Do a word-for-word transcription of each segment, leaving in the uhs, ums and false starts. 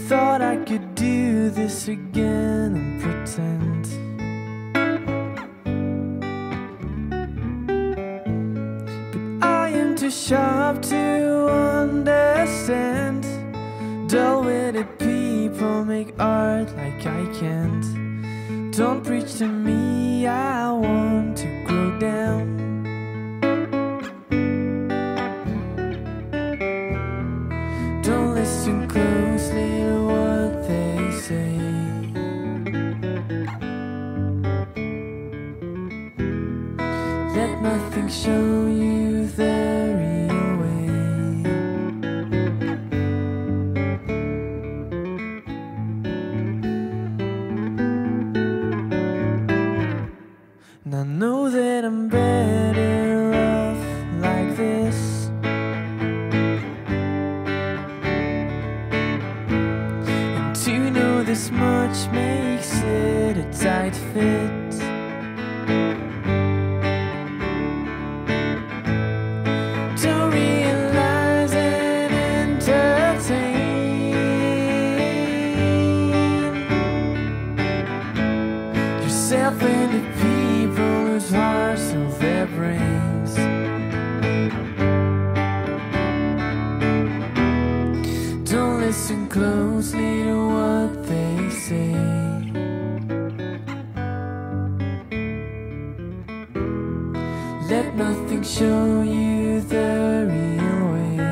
thought I could do this again and pretend. But I am too sharp to understand. Dull-witted people make art like I can't. Don't preach to me, I want to grow down. Don't listen closely to what they say. Let nothing show you the real way. And I know that I'm better off like this. And to know this much makes it a tight fit. Don't realize and entertain yourself and the people whose hearts hold their brains. Don't listen closely to what they say. Let nothing show you the real way.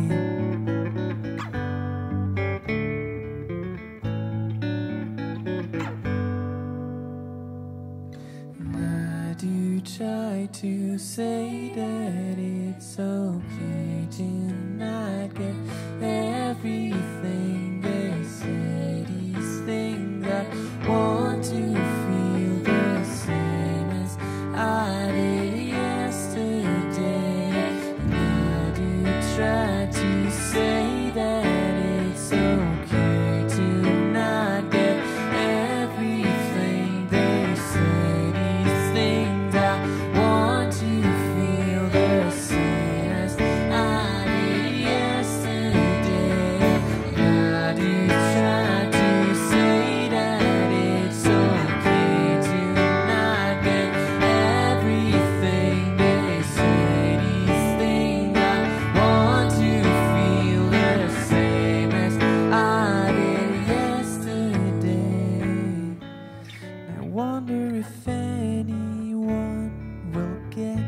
And I do try to say that it's okay to not get everything they say. These things I want to feel the same as I did yesterday. And I do try to say that it's okay to not get everything they say. These things I want to feel the same as I did yesterday. And I do try to say that it's okay to not get everything they say. These things I want to feel the same as I did yesterday. And I wonder if anyone will get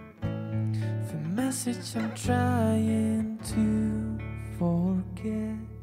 the message I'm trying to forget.